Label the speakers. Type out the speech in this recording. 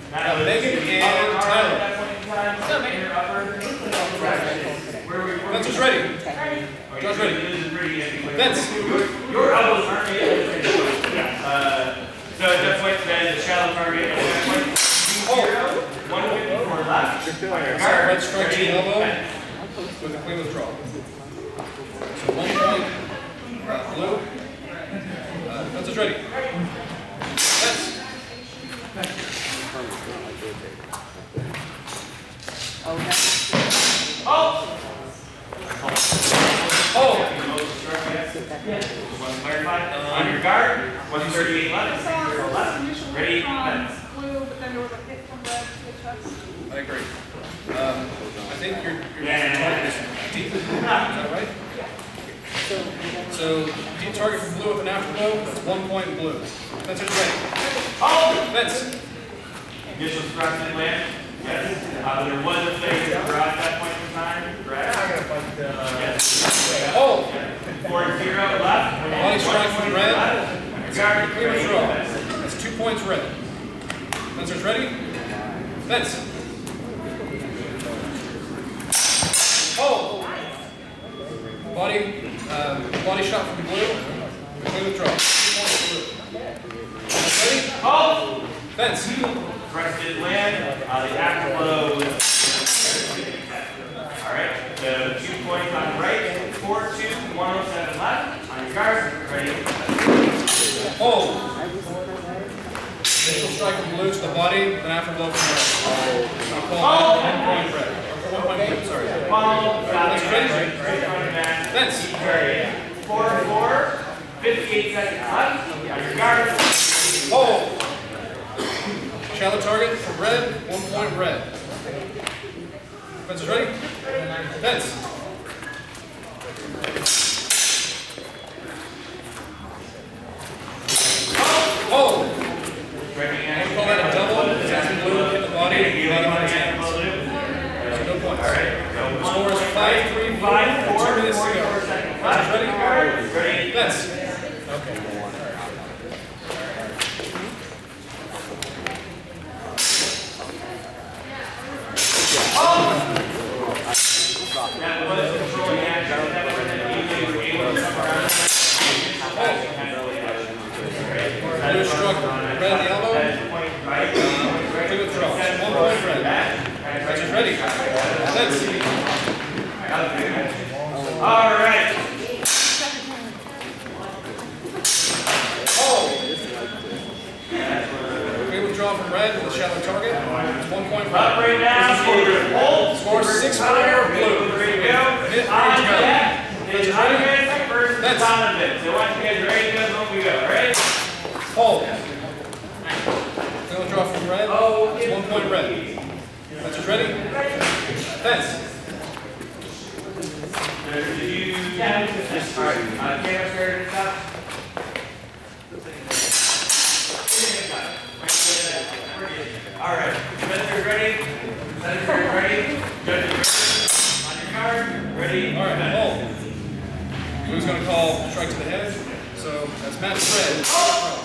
Speaker 1: Megan and Tyler. Vince is ready. John's ready. Vince.
Speaker 2: Your elbows aren't made. So at that point, then the shallow target. 154 left.
Speaker 1: Red strike to the elbow with a clean withdrawal. So 1 point blue. Vince is ready. Vince.
Speaker 2: Oh! On your guard, 138 left. Ready, fence.
Speaker 1: I agree. I think your target is deep. Is that right? So deep target for blue with an afterglow, that's 1 point blue. Fence is ready.
Speaker 2: Oh!
Speaker 1: Fence.
Speaker 2: Initial structure land. Yes. There was a phase at that point in time. Correct. Yes.
Speaker 1: Oh!
Speaker 2: 4-0 left.
Speaker 1: Body strike from red. Clear withdrawal. That's 2 points red. Fencer's ready. Fence. Oh! Body shot from blue. Clear withdrawal. 2 points blue. Ready?
Speaker 2: Oh!
Speaker 1: Fence.
Speaker 2: Crested land. The afterglow. Alright. So 2 points on the right. 4-2, 107 left. On your guard. Ready.
Speaker 1: Oh! Initial strike from blue to the body, then afterglow from red. I'll call that 1 point red. Or 1 point blue, sorry. Fence.
Speaker 2: 4-4, 58 seconds left. On your guard.
Speaker 1: Oh! Shallow target for red, 1 point red. Fence is ready? Fence. Oh! We'll call that a double. That's blue hit the body. So no points. The score is 5-3, 2 minutes to go. Fence is ready? Fence. Okay.
Speaker 2: That was controlling action. That was an easy able to come around.
Speaker 1: Blue struck red in the elbow. Clear withdrawal. 1 point red. Fence is ready. Fence.
Speaker 2: All right.
Speaker 1: Oh! Clear withdrawal from red with a shallow target. It's 1 point red.
Speaker 2: Up right now.
Speaker 1: Score 6-4 blue.
Speaker 2: There you go.
Speaker 1: Fence is ready.
Speaker 2: That's on of it. So once you guys are ready to go, when we go, right?
Speaker 1: Hold. Clear withdrawal from red. It's 1 point red. Fence is ready. Fence.
Speaker 2: Alright, Spencer ready? Spencer ready? Judges on your card, ready?
Speaker 1: Alright, hold. Blue's going to call strike to the head. So that's match red.